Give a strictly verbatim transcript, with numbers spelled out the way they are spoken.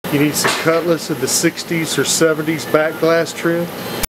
You need some Cutlass in the sixties or seventies back glass trim.